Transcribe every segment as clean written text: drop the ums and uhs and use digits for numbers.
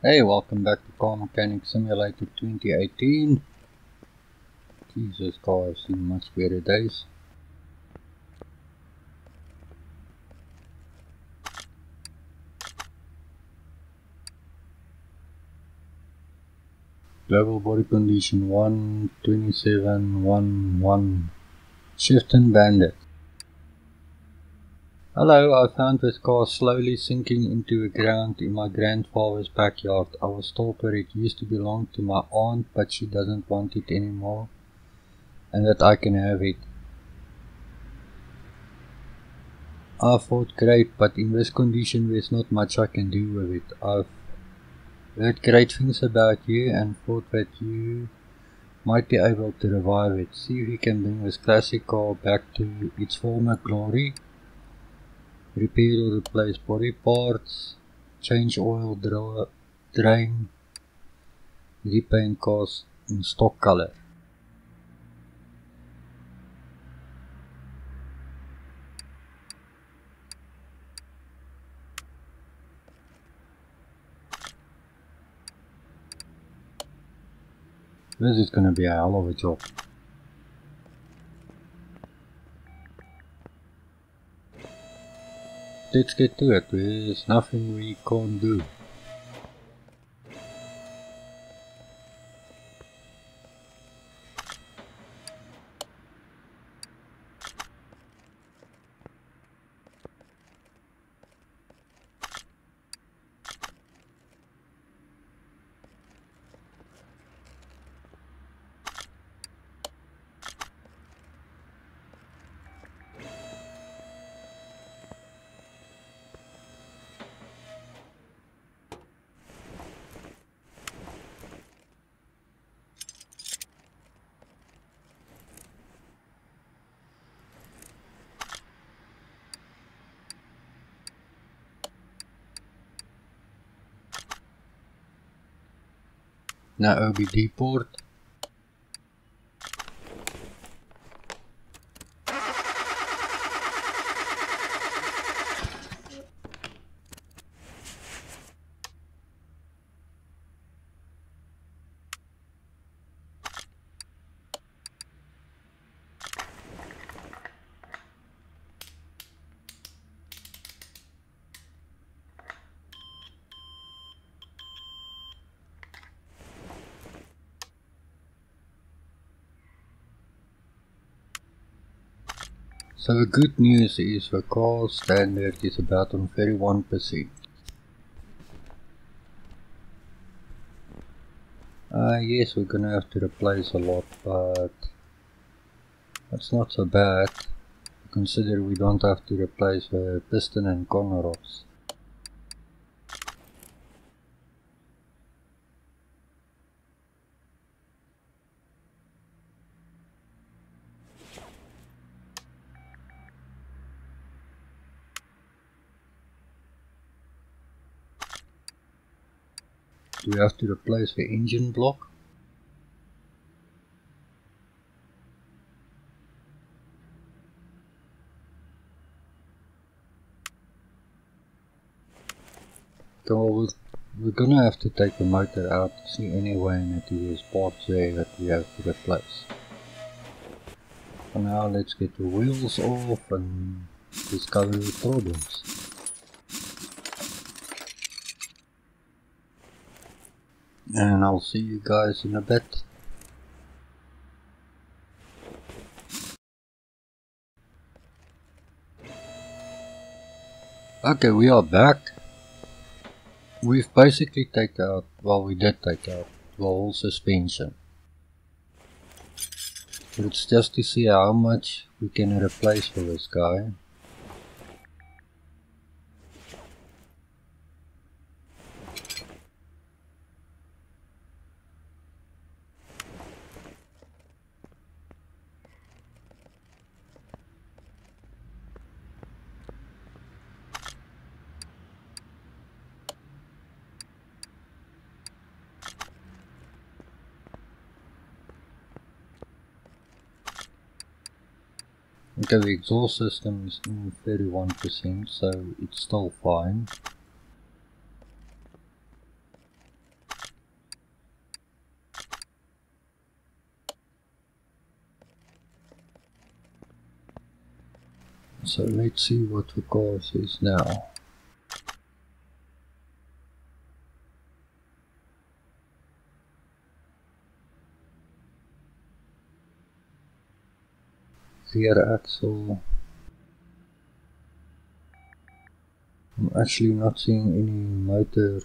Hey, welcome back to Car Mechanic Simulator 2018. Jesus, car, I've seen much better days. Global body condition 12711. Shifton Bandit. Hello, I found this car slowly sinking into the ground in my grandfather's backyard. I was told that it used to belong to my aunt, but she doesn't want it anymore, and that I can have it. I thought great, but in this condition there's not much I can do with it. I've heard great things about you and thought that you might be able to revive it. See if you can bring this classic car back to its former glory. Repair or replace body parts, change oil drain, repaint cars in stock color. This is gonna be a hell of a job. Let's get to it. There's nothing we can't do. Now OBD port. So the good news is the car standard is about on 31%. Yes, we're gonna have to replace a lot, but that's not so bad. Consider we don't have to replace the piston and corner rods. Do we have to replace the engine block? So we're gonna have to take the motor out to see anyway, and that there's parts there that we have to replace. For now, let's get the wheels off and discover the problems. And I'll see you guys in a bit. Okay, we are back. We've basically taken out, well, we did take out the whole suspension. But it's just to see how much we can replace for this guy. Okay, the exhaust system is in 31%, so it's still fine. So let's see what the car says now. Rear axle. I'm actually not seeing any motor.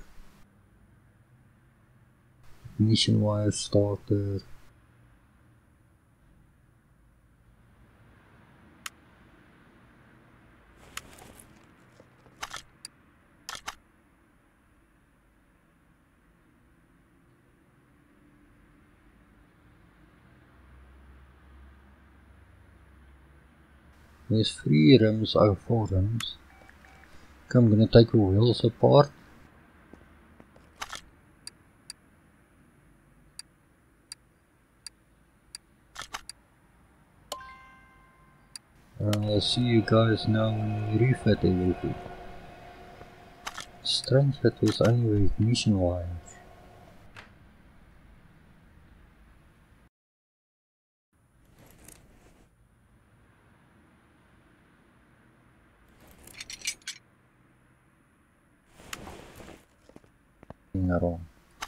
Ignition wire, starter. There's 3 rims, 4 rims. Okay, I'm gonna take the wheels apart. I'll see you guys now when we refit everything. Strange that there's only ignition wires. Around.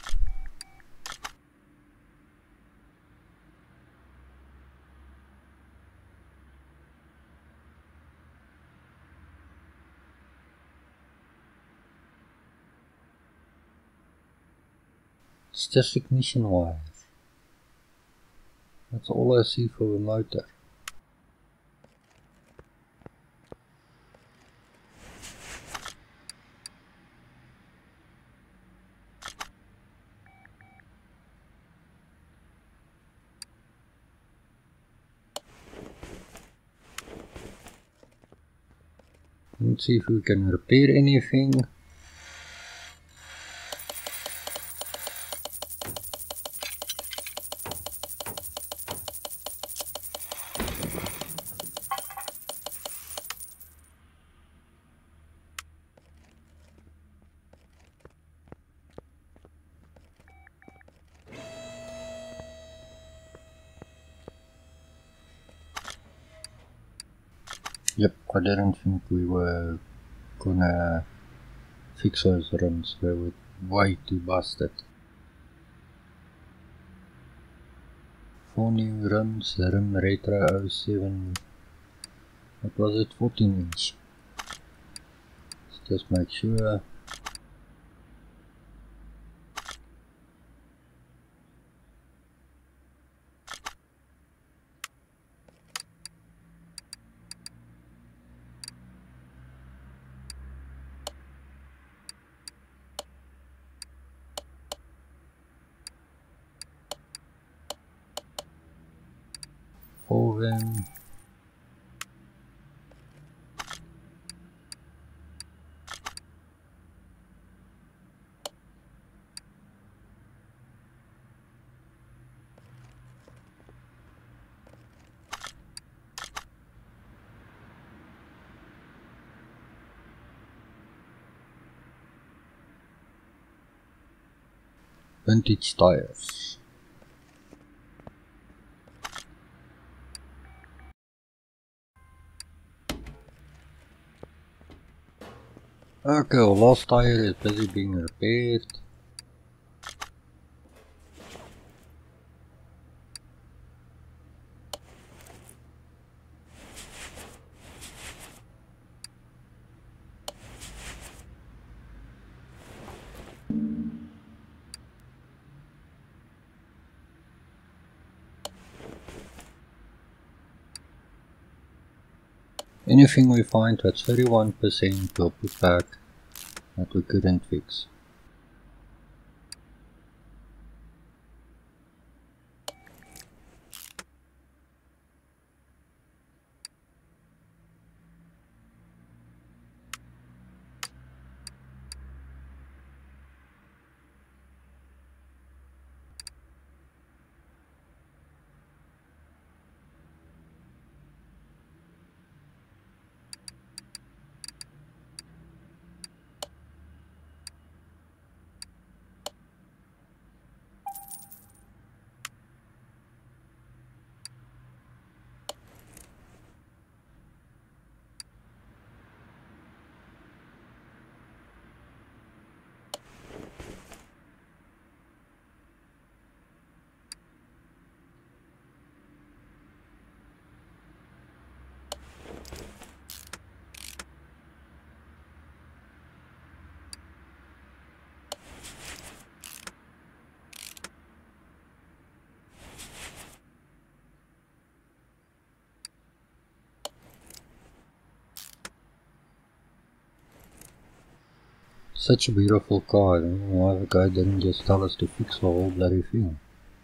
It's just ignition wires. That's all I see for the motor. Let's see if we can repair anything. Yep, I didn't think we were gonna fix those rims. They were way too busted. 4 new rims, rim retro 07. What was it? 14 inch. Let's just make sure. For them. Vintage tires. Okay, well, last tire is busy being repaired. Anything we find that's 31% we'll put back that we couldn't fix. Such a beautiful car, why the guy didn't just tell us to fix the whole bloody thing?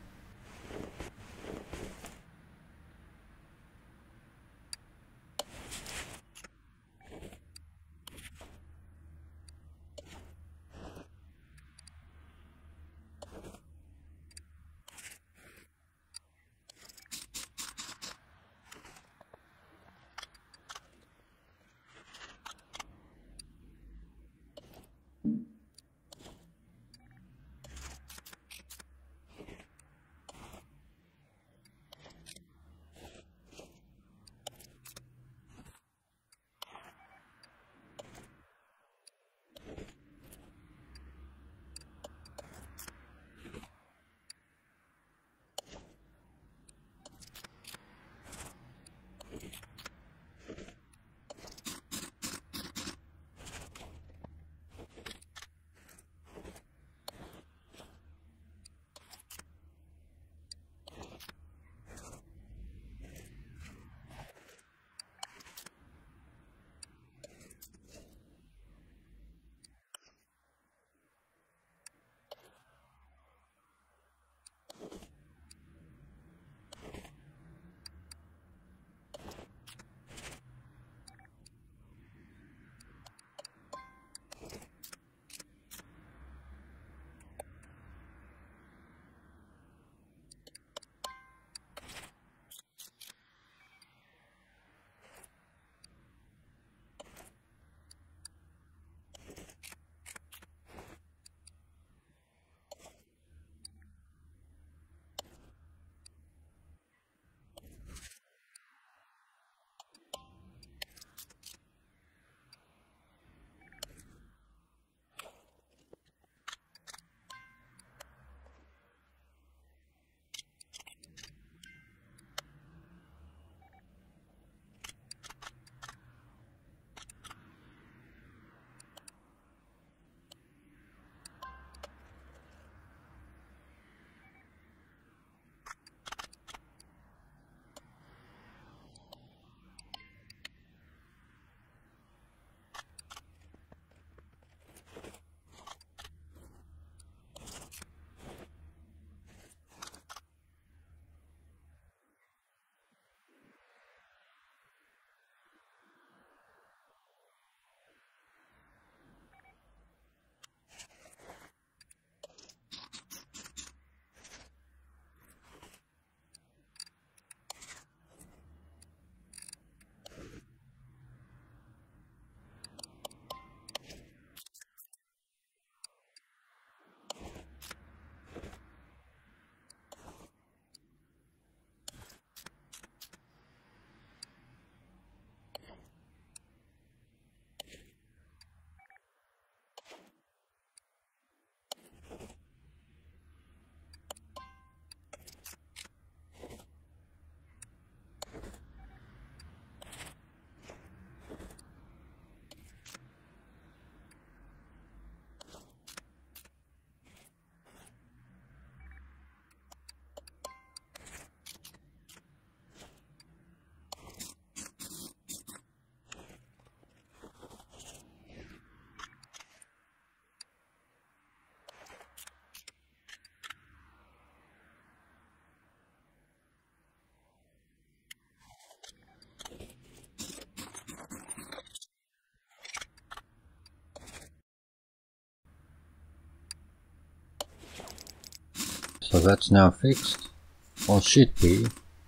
So that's now fixed, or should be.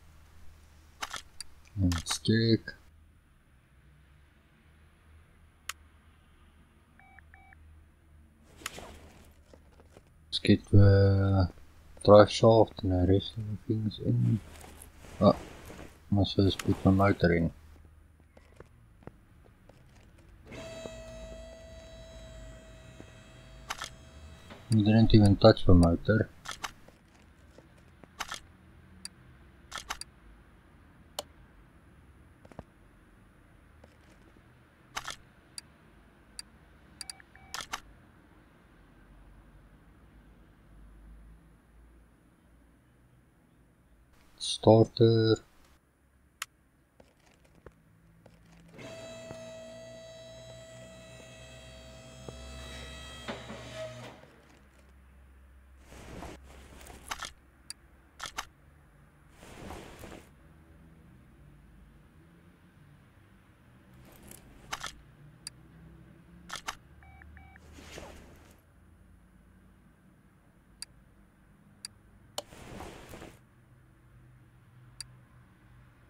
Let's check. Let's get the drive shaft and the rest of the things in. Oh, must first put my motor in. We didn't even touch the motor. Starter.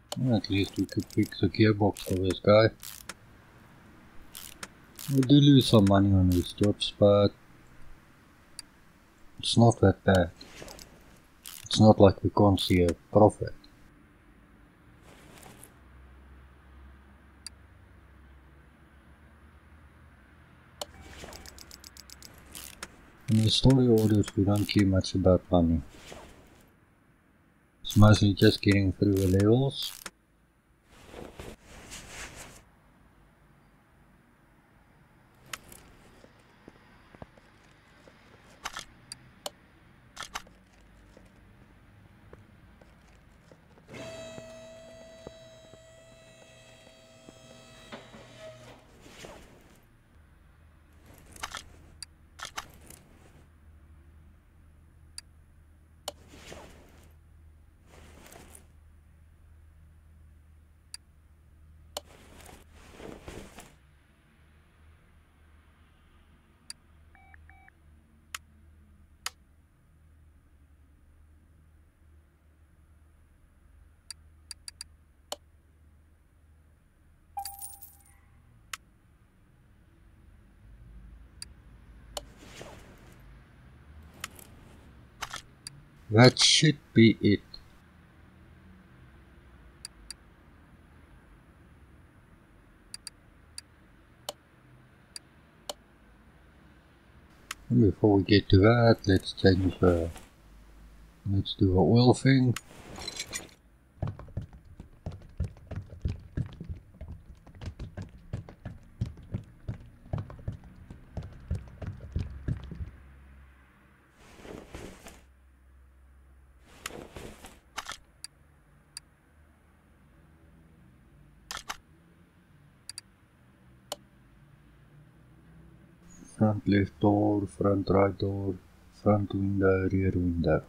Well, at least we could fix the gearbox for this guy. We do lose some money on these jobs, but it's not that bad. It's not like we can't see a profit. In the story orders we don't care much about money. It's mostly just getting through the levels. That should be it. And before we get to that, let's change the... let's do the oil thing. Front left door, front right door, front window, rear window.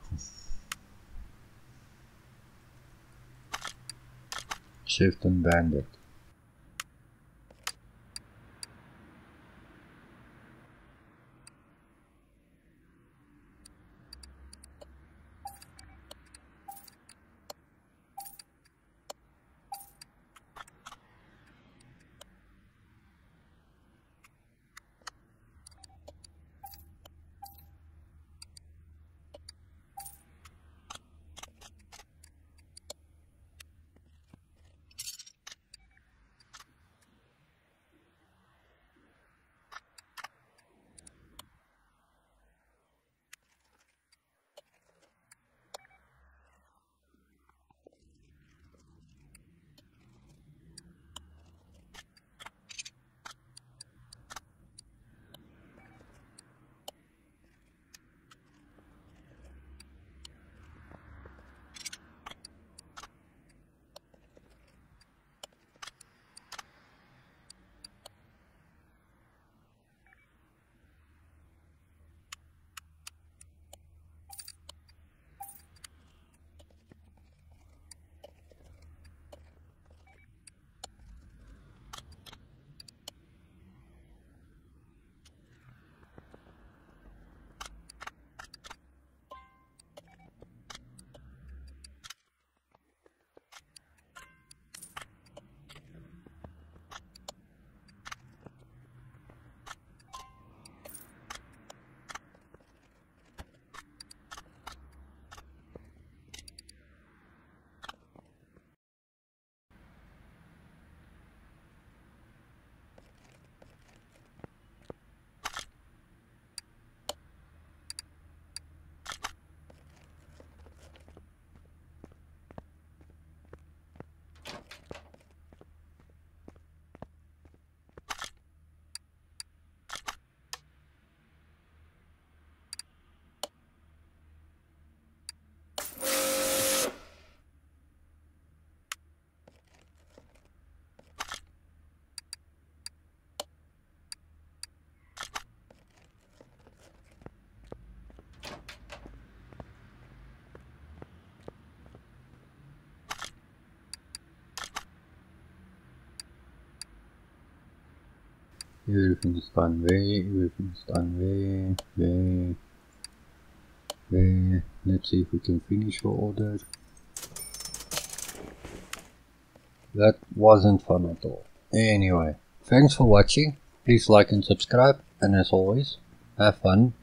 Shift and bandit. Everything's done everything's done there. Let's see if we can finish the order. That wasn't fun at all. Anyway, thanks for watching. Please like and subscribe, and as always, have fun